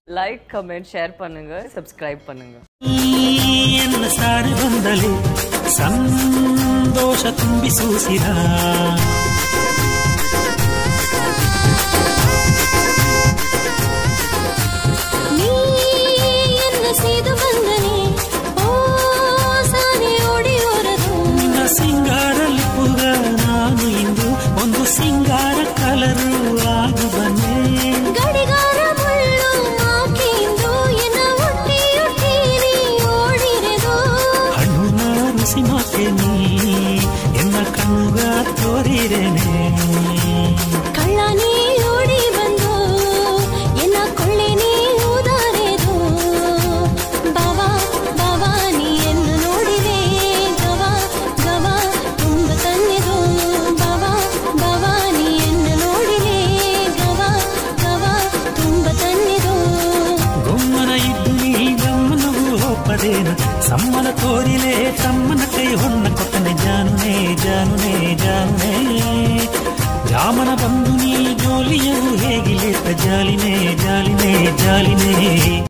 like comment share பண்ணுங்க subscribe பண்ணுங்க என்ன சாரி ಬಂದಲಿ ಸಂತೋಷ ತುಂಬಿಸುಸಿರಾ ನೀ என்ன ಸೇದು ಬಂದಲಿ ಓ ಸಾರಿ ಓಡಿ ಹೊರದು ನಿನ್ನ ಸಿಂಗಾರ ಲಿಪುಗ ನಾನು ಇಂದು ಒಂದು ಸಿಂಗಾರ ಕಲರು ಆಗು ಬನ್ನೆ ಗಡಿಗಾರ ಮುಳ್ಳು ಹಾಕಿಂದು ಎನ್ನ ಒಟ್ಟಿ ಒಟ್ಟಿರಿ ಓಡಿರೆದು ಹಣ್ಣುನ ರುಸಿ ಮಾತೆ ನೀ ಎನ್ನ ಕಣ್ಣುಗ ತೋರಿರೇನೆ ಕಳ್ಳ ನೀ ಓಡಿ ಬಂದು ಎನ್ನ ಕೊಳ್ಳೆ ನೀ ಊದಾರೆದು ಬಾವಾ ಬಾವಾ ನೀ ಎನ್ನು ನೋಡಿರೆ ಗವಾ ಗವಾ ತುಂಬ ತನ್ನೆದು ಬಾವಾ ಬಾವಾ ನೀ ಎನ್ನು ನೋಡಿರೆ ಗವಾ ಗವಾ ತುಂಬ ತನ್ನೆದು ಗೊಮ್ಮನ ಇದ್ದು ನೀ ಗಮ್ಮನವು ಒಪ್ಪದೇನ ಸಮ್ಮನ ತೋರಿಲೆ ತಮ್ಮನ ಕೈ ಹೊನ್ನ ಕೊಟ್ಟನೆ ಜಾನುನೆ ಜಾನುನೆ ಜಾನುನೆ ರಾಮನ ಬಂದು ನೀ ಜೋಲಿಯವು ಹೇಗಿಲೆ ಜಾಲಿನೇ ಜಾಲಿನೇ ಜಾಲಿನೇ